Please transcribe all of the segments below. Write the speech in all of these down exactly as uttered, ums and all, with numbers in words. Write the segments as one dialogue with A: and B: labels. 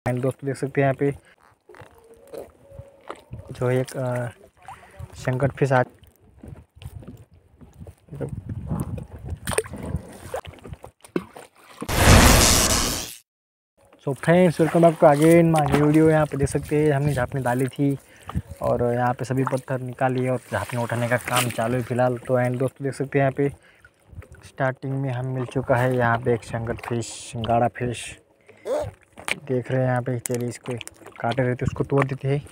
A: And दोस्तों देख सकते हैं यहाँ पे जो एक संकट फिश आ so friends welcome back to again my video. यहाँ पे देख सकते हैं हमने झापने डाली थी और यहाँ पे सभी पत्थर निकाल लिए और झापने उठाने का काम चालू है फिलहाल। तो एंड दोस्तों देख सकते हैं यहाँ पे स्टार्टिंग में हम मिल चुका है यहाँ पे एक संकट फिश, गाड़ा फिश देख रहे हैं यहाँ पे। चलिए इसको काटे रहते उसको तोड़ देते हैं।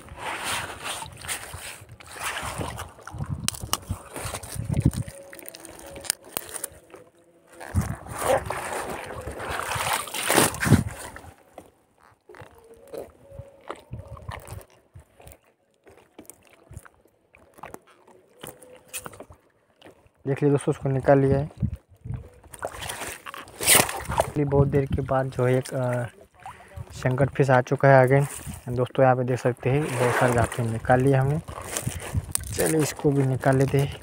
A: देख लीजिए दोस्तों उसको निकाल लिया है। बहुत देर के बाद जो है एक संकट फिश आ चुका है अगेन। दोस्तों यहाँ पे देख सकते हैं बहुत सारे झापने निकाल लिए हमने। चलिए इसको भी निकाल लेते हैं।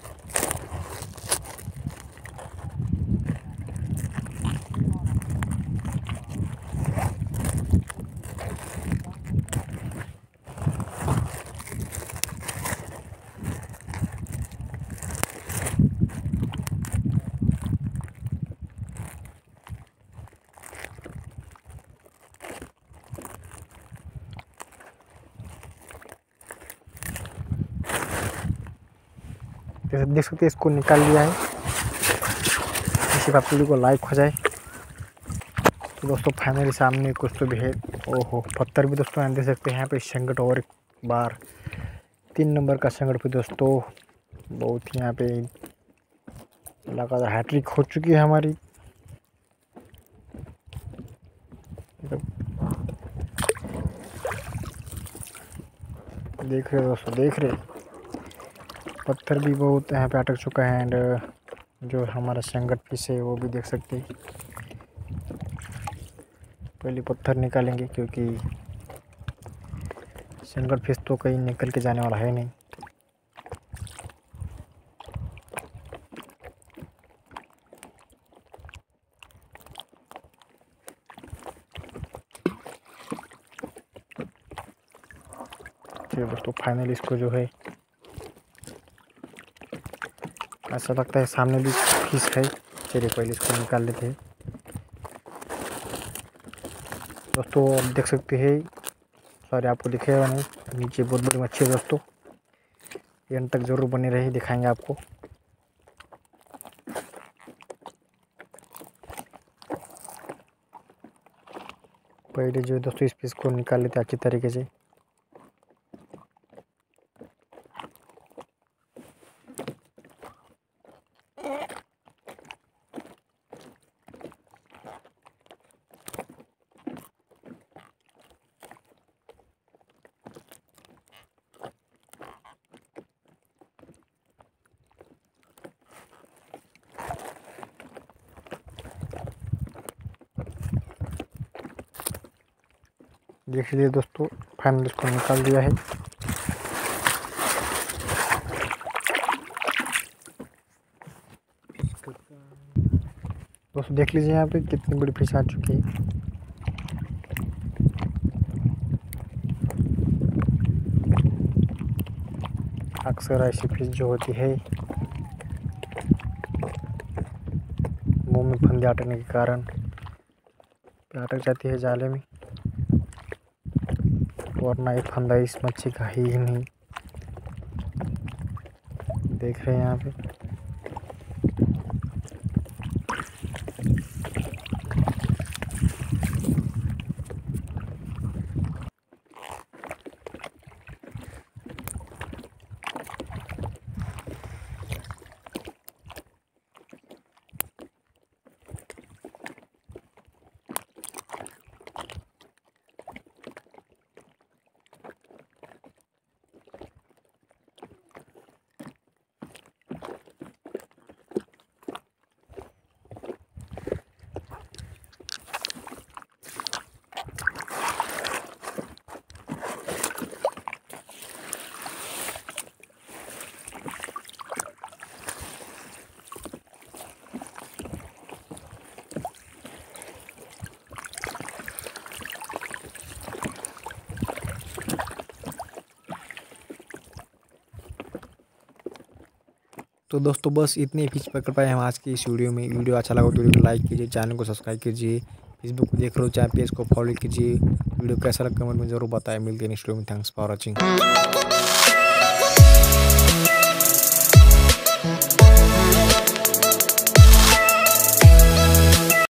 A: देख सकते हैं इसको निकाल लिया है। इसी बात को लाइक हो जाए तो दोस्तों फाइनली सामने कुछ तो भी है। ओहो पत्थर भी दोस्तों देख सकते हैं यहाँ पे संकट और एक बार तीन नंबर का संकट भी दोस्तों बहुत ही यहाँ पे लगातार हैट्रिक हो चुकी है हमारी। देख रहे दोस्तों देख रहे पत्थर भी बहुत यहाँ पे अटक चुका है। एंड जो हमारा संकट फिश है वो भी देख सकते हैं। पहले पत्थर निकालेंगे क्योंकि संकट फिश तो कहीं निकल के जाने वाला है नहीं। चलिए दोस्तों फाइनली इसको जो है ऐसा लगता है सामने भी फिश है। चलिए पहले इसको निकाल लेते हैं। दोस्तों आप देख सकते हैं सॉरी आपको दिखेगा नहीं, नीचे बहुत बड़ी मच्छी है दोस्तों। ये अंत तक जरूर बने रही, दिखाएंगे आपको। पहले जो है दोस्तों इस फिश को निकाल लेते अच्छी तरीके से। देख लीजिए दोस्तों फाइनली इसको निकाल दिया है। दोस्तों देख लीजिए यहाँ पे कितनी बड़ी फिश आ चुकी है। अक्सर ऐसी फिश जो होती है मुंह में फंदे अटकने के कारण अटक जाती है जाले में, वरना एक फंदा इस मच्छी का ही नहीं। देख रहे हैं यहाँ पे तो दोस्तों बस इतने फिश पकड़ पाए हम आज की इस वीडियो में। वीडियो अच्छा लगा तो वीडियो को लाइक कीजिए, चैनल को सब्सक्राइब कीजिए, फेसबुक को देख रहे हो चाहे पेज को फॉलो कीजिए। वीडियो कैसा लगा कमेंट में जरूर बताएं। मिलते हैं नेक्स्ट वीडियो में। Thanks for watching.